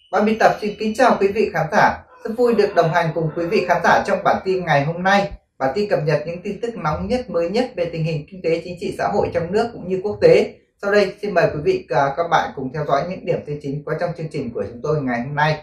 Ban biên tập xin kính chào quý vị khán giả. Rất vui được đồng hành cùng quý vị khán giả trong bản tin ngày hôm nay. Bản tin cập nhật những tin tức nóng nhất, mới nhất về tình hình kinh tế, chính trị, xã hội trong nước cũng như quốc tế. Sau đây xin mời quý vị các bạn cùng theo dõi những điểm tin chính có trong chương trình của chúng tôi ngày hôm nay.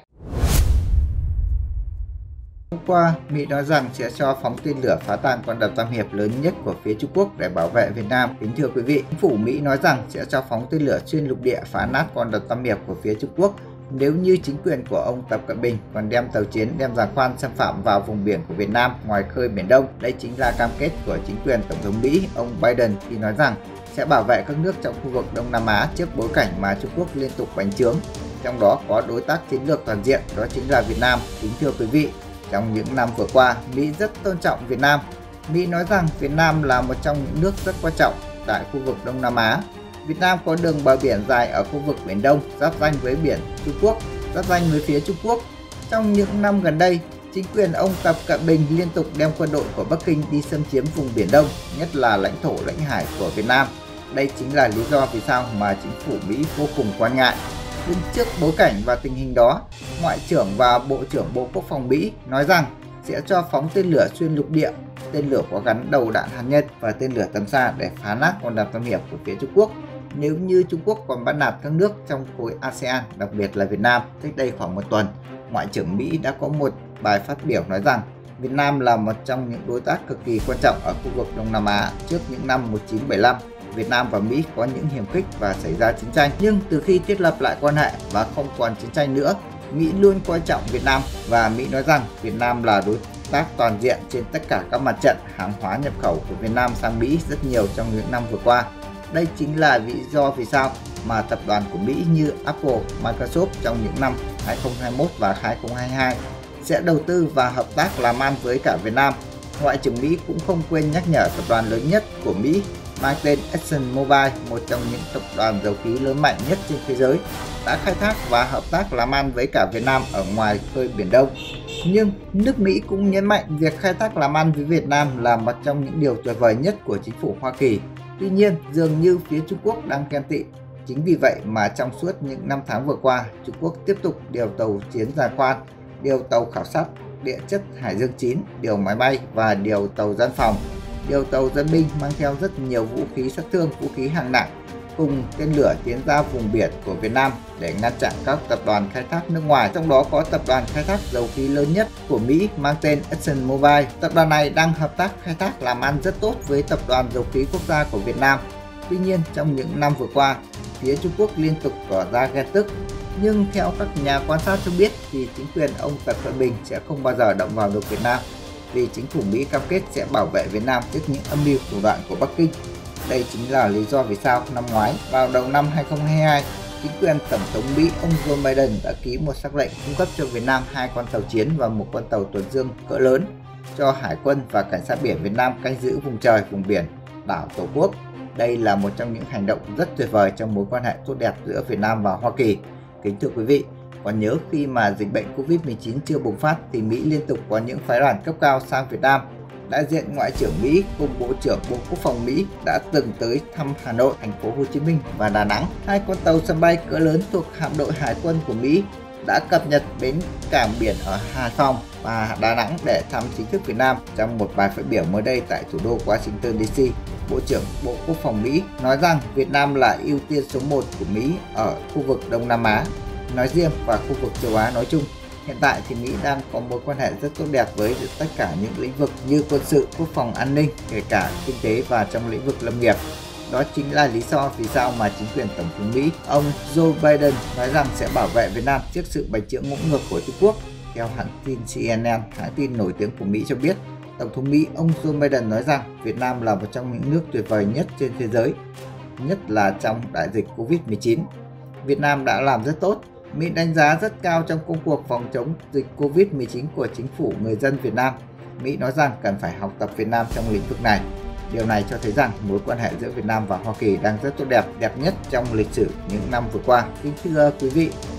Hôm qua, Mỹ nói rằng sẽ cho phóng tên lửa phá tan con đập Tam Hiệp lớn nhất của phía Trung Quốc để bảo vệ Việt Nam. Kính thưa quý vị, chính phủ Mỹ nói rằng sẽ cho phóng tên lửa xuyên lục địa phá nát con đập Tam Hiệp của phía Trung Quốc nếu như chính quyền của ông Tập Cận Bình còn đem tàu chiến, đem giàn khoan xâm phạm vào vùng biển của Việt Nam ngoài khơi Biển Đông. Đây chính là cam kết của chính quyền Tổng thống Mỹ, ông Biden, khi nói rằng sẽ bảo vệ các nước trong khu vực Đông Nam Á trước bối cảnh mà Trung Quốc liên tục bành trướng. Trong đó có đối tác chiến lược toàn diện, đó chính là Việt Nam. Kính thưa quý vị, trong những năm vừa qua, Mỹ rất tôn trọng Việt Nam. Mỹ nói rằng Việt Nam là một trong những nước rất quan trọng tại khu vực Đông Nam Á. Việt Nam có đường bờ biển dài ở khu vực Biển Đông, giáp ranh với biển Trung Quốc, giáp ranh với phía Trung Quốc. Trong những năm gần đây, chính quyền ông Tập Cận Bình liên tục đem quân đội của Bắc Kinh đi xâm chiếm vùng Biển Đông, nhất là lãnh thổ lãnh hải của Việt Nam. Đây chính là lý do vì sao mà chính phủ Mỹ vô cùng quan ngại. Đứng trước bối cảnh và tình hình đó, Ngoại trưởng và Bộ trưởng Bộ Quốc phòng Mỹ nói rằng sẽ cho phóng tên lửa xuyên lục địa, tên lửa có gắn đầu đạn hạt nhân và tên lửa tầm xa để phá nát con đập Tam Hiệp của phía Trung Quốc nếu như Trung Quốc còn bắt nạt các nước trong khối ASEAN, đặc biệt là Việt Nam. Cách đây khoảng một tuần, Ngoại trưởng Mỹ đã có một bài phát biểu nói rằng Việt Nam là một trong những đối tác cực kỳ quan trọng ở khu vực Đông Nam Á. Trước những năm 1975, Việt Nam và Mỹ có những hiềm khích và xảy ra chiến tranh. Nhưng từ khi thiết lập lại quan hệ và không còn chiến tranh nữa, Mỹ luôn coi trọng Việt Nam và Mỹ nói rằng Việt Nam là đối tác toàn diện trên tất cả các mặt trận. Hàng hóa nhập khẩu của Việt Nam sang Mỹ rất nhiều trong những năm vừa qua. Đây chính là lý do vì sao mà tập đoàn của Mỹ như Apple, Microsoft trong những năm 2021 và 2022 sẽ đầu tư và hợp tác làm ăn với cả Việt Nam. Ngoại trưởng Mỹ cũng không quên nhắc nhở tập đoàn lớn nhất của Mỹ mang tên ExxonMobil, một trong những tập đoàn dầu khí lớn mạnh nhất trên thế giới, đã khai thác và hợp tác làm ăn với cả Việt Nam ở ngoài khơi Biển Đông. Nhưng nước Mỹ cũng nhấn mạnh việc khai thác làm ăn với Việt Nam là một trong những điều tuyệt vời nhất của chính phủ Hoa Kỳ. Tuy nhiên, dường như phía Trung Quốc đang ghen tị. Chính vì vậy mà trong suốt những năm tháng vừa qua, Trung Quốc tiếp tục điều tàu chiến giàn khoan, điều tàu khảo sát địa chất Hải Dương 9, điều máy bay và điều tàu dân phòng, điều tàu dân binh mang theo rất nhiều vũ khí sát thương, vũ khí hạng nặng cùng tên lửa tiến ra vùng biển của Việt Nam để ngăn chặn các tập đoàn khai thác nước ngoài. Trong đó có tập đoàn khai thác dầu khí lớn nhất của Mỹ mang tên ExxonMobil. Tập đoàn này đang hợp tác khai thác làm ăn rất tốt với tập đoàn dầu khí quốc gia của Việt Nam. Tuy nhiên, trong những năm vừa qua, phía Trung Quốc liên tục tỏ ra ghen tức. Nhưng theo các nhà quan sát cho biết thì chính quyền ông Tập Cận Bình sẽ không bao giờ động vào được Việt Nam, vì chính phủ Mỹ cam kết sẽ bảo vệ Việt Nam trước những âm mưu thủ đoạn của Bắc Kinh. Đây chính là lý do vì sao năm ngoái, vào đầu năm 2022, chính quyền Tổng thống Mỹ ông Joe Biden đã ký một sắc lệnh cung cấp cho Việt Nam 2 con tàu chiến và một con tàu tuần dương cỡ lớn cho Hải quân và Cảnh sát biển Việt Nam canh giữ vùng trời, vùng biển, đảo Tổ quốc. Đây là một trong những hành động rất tuyệt vời trong mối quan hệ tốt đẹp giữa Việt Nam và Hoa Kỳ. Kính thưa quý vị, còn nhớ khi mà dịch bệnh Covid-19 chưa bùng phát thì Mỹ liên tục có những phái đoàn cấp cao sang Việt Nam. Đại diện Ngoại trưởng Mỹ cùng Bộ trưởng Bộ Quốc phòng Mỹ đã từng tới thăm Hà Nội, thành phố Hồ Chí Minh và Đà Nẵng. 2 con tàu sân bay cỡ lớn thuộc hạm đội Hải quân của Mỹ đã cập nhật bến cảng biển ở Hải Phòng và Đà Nẵng để thăm chính thức Việt Nam. Trong một bài phát biểu mới đây tại thủ đô Washington DC, Bộ trưởng Bộ Quốc phòng Mỹ nói rằng Việt Nam là ưu tiên số 1 của Mỹ ở khu vực Đông Nam Á nói riêng và khu vực châu Á nói chung. Hiện tại thì Mỹ đang có mối quan hệ rất tốt đẹp với tất cả những lĩnh vực như quân sự, quốc phòng, an ninh, kể cả kinh tế và trong lĩnh vực lâm nghiệp. Đó chính là lý do vì sao mà chính quyền Tổng thống Mỹ, ông Joe Biden nói rằng sẽ bảo vệ Việt Nam trước sự bành trướng ngỗ ngược của Trung Quốc. Theo hãng tin CNN, hãng tin nổi tiếng của Mỹ cho biết, Tổng thống Mỹ ông Joe Biden nói rằng Việt Nam là một trong những nước tuyệt vời nhất trên thế giới, nhất là trong đại dịch Covid-19. Việt Nam đã làm rất tốt. Mỹ đánh giá rất cao trong công cuộc phòng chống dịch Covid-19 của chính phủ người dân Việt Nam. Mỹ nói rằng cần phải học tập Việt Nam trong lĩnh vực này. Điều này cho thấy rằng mối quan hệ giữa Việt Nam và Hoa Kỳ đang rất tốt đẹp, đẹp nhất trong lịch sử những năm vừa qua. Kính thưa quý vị,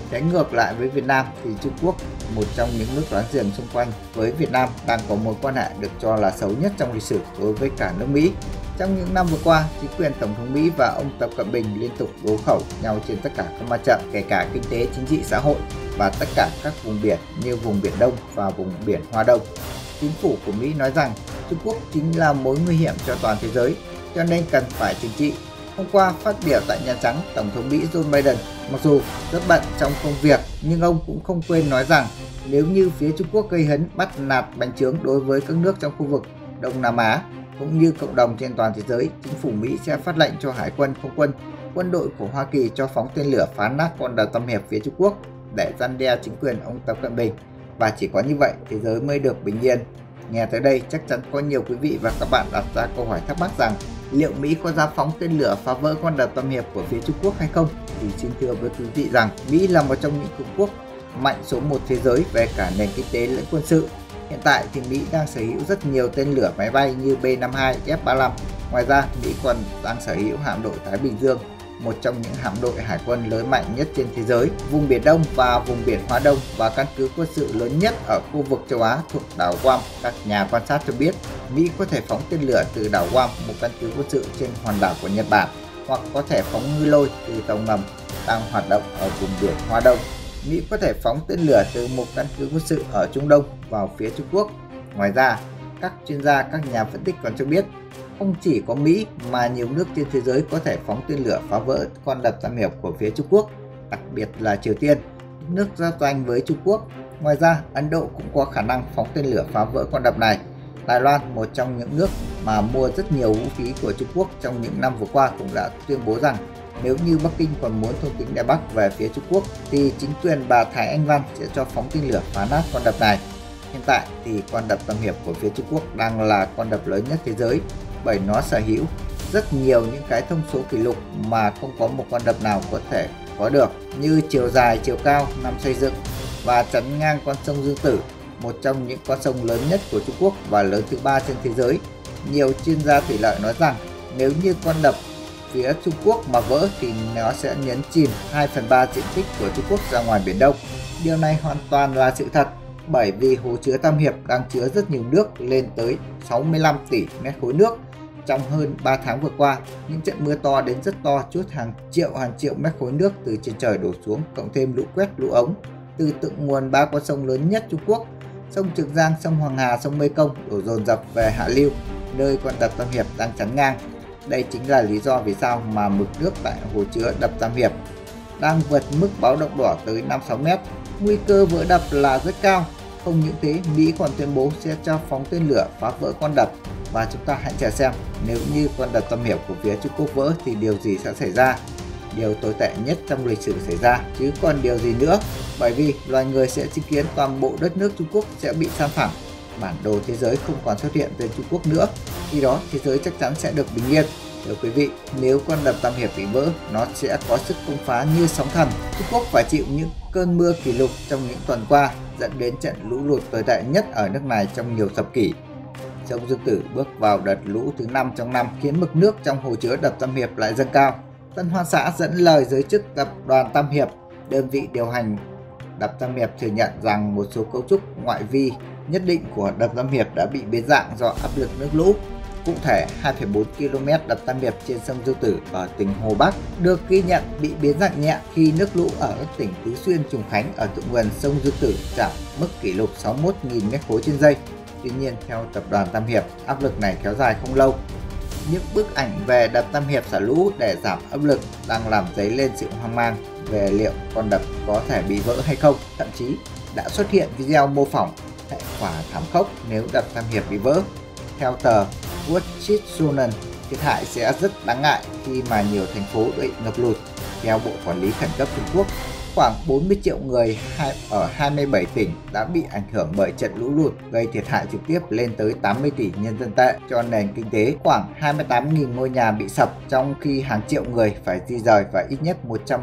Trái ngược lại với Việt Nam thì Trung Quốc, một trong những nước láng giềng xung quanh với Việt Nam, đang có mối quan hệ được cho là xấu nhất trong lịch sử đối với cả nước Mỹ. Trong những năm vừa qua, chính quyền Tổng thống Mỹ và ông Tập Cận Bình liên tục đấu khẩu nhau trên tất cả các mặt trận, kể cả kinh tế, chính trị, xã hội và tất cả các vùng biển như vùng Biển Đông và vùng biển Hoa Đông. Chính phủ của Mỹ nói rằng Trung Quốc chính là mối nguy hiểm cho toàn thế giới, cho nên cần phải trừng trị. Hôm qua phát biểu tại Nhà Trắng, Tổng thống Mỹ Joe Biden mặc dù rất bận trong công việc nhưng ông cũng không quên nói rằng nếu như phía Trung Quốc gây hấn bắt nạt bành trướng đối với các nước trong khu vực Đông Nam Á cũng như cộng đồng trên toàn thế giới, chính phủ Mỹ sẽ phát lệnh cho Hải quân, Không quân, quân đội của Hoa Kỳ cho phóng tên lửa phá nát con đập Tam Hiệp phía Trung Quốc để răn đe chính quyền ông Tập Cận Bình. Và chỉ có như vậy thế giới mới được bình yên. Nghe tới đây chắc chắn có nhiều quý vị và các bạn đặt ra câu hỏi thắc mắc rằng liệu Mỹ có dám phóng tên lửa phá vỡ con đập Tam Hiệp của phía Trung Quốc hay không? Thì xin thưa với quý vị rằng Mỹ là một trong những cường quốc mạnh số 1 thế giới về cả nền kinh tế lẫn quân sự. Hiện tại thì Mỹ đang sở hữu rất nhiều tên lửa máy bay như B-52, F-35. Ngoài ra, Mỹ còn đang sở hữu hạm đội Thái Bình Dương, một trong những hạm đội hải quân lớn mạnh nhất trên thế giới, vùng Biển Đông và vùng biển Hoa Đông và căn cứ quân sự lớn nhất ở khu vực châu Á thuộc đảo Guam. Các nhà quan sát cho biết Mỹ có thể phóng tên lửa từ đảo Guam, một căn cứ quân sự trên hòn đảo của Nhật Bản, hoặc có thể phóng ngư lôi từ tàu ngầm đang hoạt động ở vùng biển Hoa Đông. Mỹ có thể phóng tên lửa từ một căn cứ quân sự ở Trung Đông vào phía Trung Quốc. Ngoài ra, các chuyên gia, các nhà phân tích còn cho biết không chỉ có Mỹ mà nhiều nước trên thế giới có thể phóng tên lửa phá vỡ con đập Tam Hiệp của phía Trung Quốc, đặc biệt là Triều Tiên, nước giáp ranh với Trung Quốc. Ngoài ra, Ấn Độ cũng có khả năng phóng tên lửa phá vỡ con đập này. Đài Loan, một trong những nước mà mua rất nhiều vũ khí của Trung Quốc trong những năm vừa qua, cũng đã tuyên bố rằng nếu như Bắc Kinh còn muốn thôn tính Đài Bắc về phía Trung Quốc thì chính quyền bà Thái Anh Văn sẽ cho phóng tên lửa phá nát con đập này. Hiện tại thì con đập Tam Hiệp của phía Trung Quốc đang là con đập lớn nhất thế giới, bởi nó sở hữu rất nhiều những cái thông số kỷ lục mà không có một con đập nào có thể có được, như chiều dài, chiều cao, năm xây dựng và chắn ngang con sông Dương Tử, một trong những con sông lớn nhất của Trung Quốc và lớn thứ 3 trên thế giới. Nhiều chuyên gia thủy lợi nói rằng nếu như con đập phía Trung Quốc mà vỡ thì nó sẽ nhấn chìm 2/3 diện tích của Trung Quốc ra ngoài Biển Đông. Điều này hoàn toàn là sự thật, bởi vì hồ chứa Tam Hiệp đang chứa rất nhiều nước, lên tới 65 tỷ mét khối nước. Trong hơn 3 tháng vừa qua, những trận mưa to đến rất to trút hàng triệu mét khối nước từ trên trời đổ xuống, cộng thêm lũ quét, lũ ống từ thượng nguồn 3 con sông lớn nhất Trung Quốc, sông Trường Giang, sông Hoàng Hà, sông Mekong đổ dồn dập về hạ lưu, nơi con đập Tam Hiệp đang chắn ngang. Đây chính là lý do vì sao mà mực nước tại hồ chứa đập Tam Hiệp đang vượt mức báo động đỏ tới 5-6 mét. Nguy cơ vỡ đập là rất cao. Không những thế, Mỹ còn tuyên bố sẽ cho phóng tên lửa phá vỡ con đập. Và chúng ta hãy chờ xem nếu như con đập Tam Hiệp của phía Trung Quốc vỡ thì điều gì sẽ xảy ra. Điều tồi tệ nhất trong lịch sử xảy ra, chứ còn điều gì nữa, bởi vì loài người sẽ chứng kiến toàn bộ đất nước Trung Quốc sẽ bị san phẳng. Bản đồ thế giới không còn xuất hiện tên Trung Quốc nữa, khi đó thế giới chắc chắn sẽ được bình yên. Thưa quý vị, nếu con đập Tam Hiệp bị vỡ, nó sẽ có sức công phá như sóng thần. Trung Quốc phải chịu những cơn mưa kỷ lục trong những tuần qua, dẫn đến trận lũ lụt tồi tệ nhất ở nước này trong nhiều thập kỷ. Sông Dương Tử bước vào đợt lũ thứ 5 trong năm, khiến mực nước trong hồ chứa đập Tam Hiệp lại dâng cao. Tân Hoa Xã dẫn lời giới chức tập đoàn Tam Hiệp, đơn vị điều hành đập Tam Hiệp, thừa nhận rằng một số cấu trúc ngoại vi nhất định của đập Tam Hiệp đã bị biến dạng do áp lực nước lũ. Cụ thể, 2,4 km đập Tam Hiệp trên sông Dương Tử ở tỉnh Hồ Bắc được ghi nhận bị biến dạng nhẹ khi nước lũ ở các tỉnh Tứ Xuyên, Trùng Khánh ở thượng nguồn sông Dương Tử chạm mức kỷ lục 61.000 m3 trên giây. Tuy nhiên, theo tập đoàn Tam Hiệp, áp lực này kéo dài không lâu. Những bức ảnh về đập Tam Hiệp xả lũ để giảm áp lực đang làm dấy lên sự hoang mang về liệu con đập có thể bị vỡ hay không. Thậm chí đã xuất hiện video mô phỏng hệ quả thảm khốc nếu đập Tam Hiệp bị vỡ. Theo tờ Wall Street Journal, thiệt hại sẽ rất đáng ngại khi mà nhiều thành phố bị ngập lụt. Theo Bộ Quản lý Khẩn cấp Trung Quốc, khoảng 40 triệu người ở 27 tỉnh đã bị ảnh hưởng bởi trận lũ lụt, gây thiệt hại trực tiếp lên tới 80 tỷ nhân dân tệ cho nền kinh tế. Khoảng 28.000 ngôi nhà bị sập, trong khi hàng triệu người phải di rời và ít nhất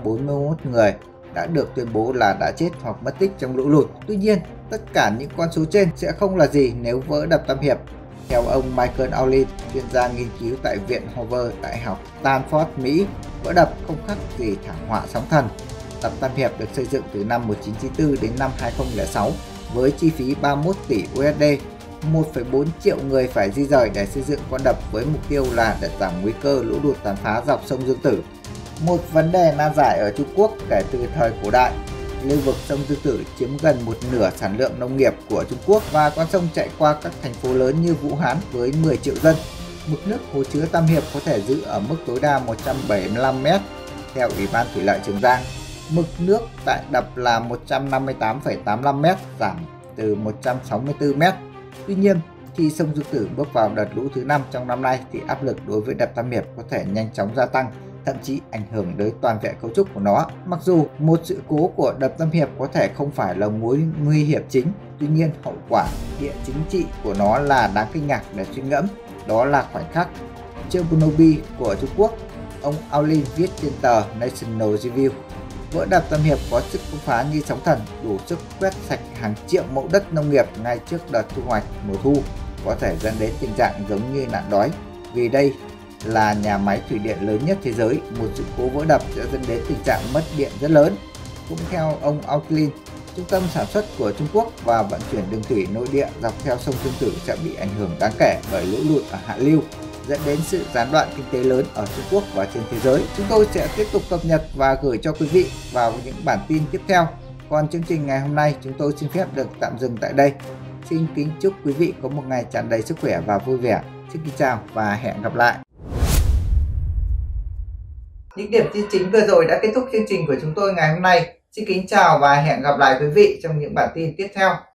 141 người đã được tuyên bố là đã chết hoặc mất tích trong lũ lụt. Tuy nhiên, tất cả những con số trên sẽ không là gì nếu vỡ đập Tam Hiệp. Theo ông Michael Aulin, chuyên gia nghiên cứu tại Viện Hoover, Đại học Stanford, Mỹ, vỡ đập không khác gì thảm họa sóng thần. đập Tam Hiệp được xây dựng từ năm 1994 đến năm 2006 với chi phí 31 tỷ USD. 1,4 triệu người phải di rời để xây dựng con đập với mục tiêu là để giảm nguy cơ lũ lụt tàn phá dọc sông Dương Tử. Một vấn đề nan giải ở Trung Quốc kể từ thời cổ đại. Lưu vực sông Dương Tử chiếm gần một nửa sản lượng nông nghiệp của Trung Quốc và con sông chạy qua các thành phố lớn như Vũ Hán với 10 triệu dân. Mực nước hồ chứa Tam Hiệp có thể giữ ở mức tối đa 175 m. Theo Ủy ban Thủy lợi Trường Giang, mực nước tại đập là 158,85 m, giảm từ 164 m. Tuy nhiên, khi sông Dương Tử bước vào đợt lũ thứ 5 trong năm nay thì áp lực đối với đập Tam Hiệp có thể nhanh chóng gia tăng, thậm chí ảnh hưởng đến toàn vẹn cấu trúc của nó. Mặc dù một sự cố của đập Tam Hiệp có thể không phải là mối nguy hiểm chính, tuy nhiên hậu quả địa chính trị của nó là đáng kinh ngạc để suy ngẫm. Đó là khoảnh khắc Chernobyl của Trung Quốc, ông Aulin viết trên tờ National Review. Vỡ đập Tam Hiệp có sức công phá như sóng thần, đủ sức quét sạch hàng triệu mẫu đất nông nghiệp ngay trước đợt thu hoạch mùa thu, có thể dẫn đến tình trạng giống như nạn đói. Vì đây là nhà máy thủy điện lớn nhất thế giới, một sự cố vỡ đập sẽ dẫn đến tình trạng mất điện rất lớn. Cũng theo ông Aulin, trung tâm sản xuất của Trung Quốc và vận chuyển đường thủy nội địa dọc theo sông Dương Tử sẽ bị ảnh hưởng đáng kể bởi lũ lụt ở hạ lưu, dẫn đến sự gián đoạn kinh tế lớn ở Trung Quốc và trên thế giới. Chúng tôi sẽ tiếp tục cập nhật và gửi cho quý vị vào những bản tin tiếp theo. Còn chương trình ngày hôm nay chúng tôi xin phép được tạm dừng tại đây. Xin kính chúc quý vị có một ngày tràn đầy sức khỏe và vui vẻ. Xin kính chào và hẹn gặp lại. Những điểm tin chính vừa rồi đã kết thúc chương trình của chúng tôi ngày hôm nay. Xin kính chào và hẹn gặp lại quý vị trong những bản tin tiếp theo.